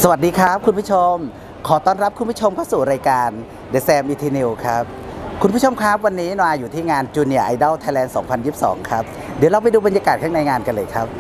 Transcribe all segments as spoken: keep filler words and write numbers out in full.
วัสดีครับคุณผู้ชมขอต้อนรับคุณผู้ชมเข้าสู่รายการ The Sam Eternal ครับคุณผู้ชมครับวันนี้นอยอยู่ที่งาน Junior Idol Thailand สองพันยี่สิบสอง ครับเดี๋ยวเราไปดูบรรยากาศข้างในงานกันเลยครับ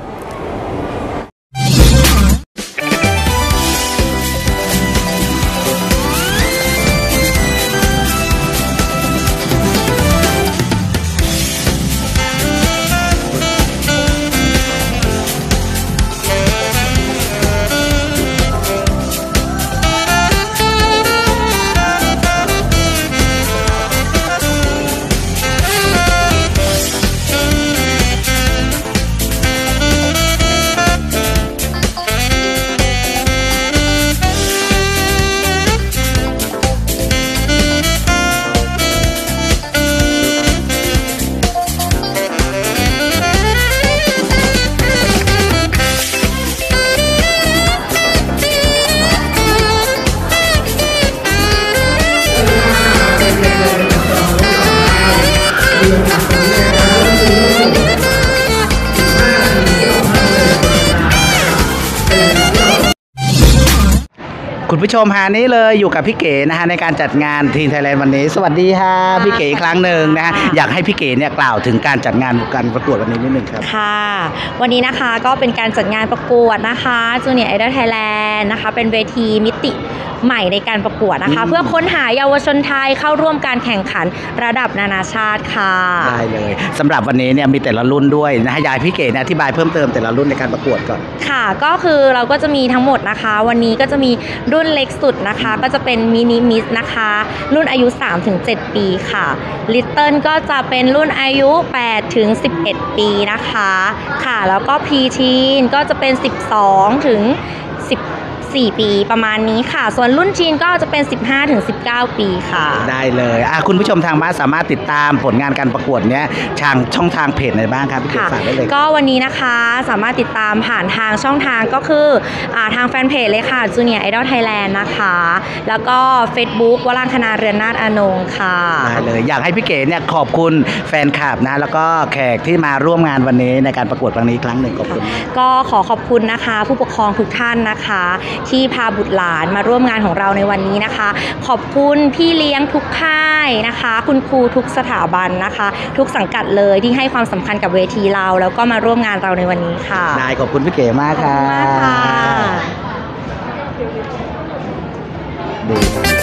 คุณผู้ชมฮะนี้เลยอยู่กับพี่เก๋นะฮะในการจัดงานทีนไทยแลนด์วันนี้สวัสดีค่ะพี่เก๋อีกครั้งหนึ่งนะฮะอยากให้พี่เก๋เนี่ยกล่าวถึงการจัดงานการประกวดวันนี้นิดนึงครับค่ะวันนี้นะคะก็เป็นการจัดงานประกวดนะคะ Junior Idol Thailand นะคะเป็นเวทีมิติใหม่ในการประกวดนะคะเพื่อค้นหาเยาวชนไทยเข้าร่วมการแข่งขันระดับนานาชาติค่ะได้เลยสำหรับวันนี้เนี่ยมีแต่ละรุ่นด้วยนะฮะยายพี่เก๋เนี่ยอธิบายเพิ่มเติมแต่ละรุ่นในการประกวดก่อนค่ะก็คือเราก็จะมีทั้งหมดนะคะวันนี้ก็จะมีรุ่นเล็กสุดนะคะก็จะเป็นมินิมิสนะคะรุ่นอายุ สามถึงเจ็ด ปีค่ะลิตเติ้ลก็จะเป็นรุ่นอายุ แปดถึงสิบเอ็ด ปีนะคะค่ะแล้วก็พรีทีนก็จะเป็น สิบสอง ถึง สิบสี่ ปีประมาณนี้ค่ะส่วนรุ่นทีนก็จะเป็น สิบห้า ถึง สิบเก้า ปีค่ะได้เลยอ่ะคุณผู้ชมทางบ้านสามารถติดตามผลงานการประกวดเนี้ยทางช่องทางเพจไหนบ้างครับพี่เก๋ฝากได้เลยก็วันนี้นะคะสามารถติดตามผ่านทางช่องทางก็คืออ่าทางแฟนเพจเลยค่ะ Junior Idol Thailand นะคะแล้วก็ Facebook วรังคณาเรือนนาถอนงค์ค่ะได้เลยอยากให้พี่เก๋เนี่ยขอบคุณแฟนคลับนะแล้วก็แขกที่มาร่วมงานวันนี้ในการประกวดครั้งนี้ครั้งหนึ่งขอบคุณก็ขอขอบคุณนะคะผู้ปกครองทุกท่านนะคะที่พาบุตรหลานมาร่วมงานของเราในวันนี้นะคะขอบคุณพี่เลี้ยงทุกค่ายนะคะคุณครูทุกสถาบันนะคะทุกสังกัดเลยที่ให้ความสำคัญกับเวทีเราแล้วก็มาร่วมงานเราในวันนี้ค่ะได้ขอบคุณพี่เก๋มากค่ะขอบคุณมากค่ะดี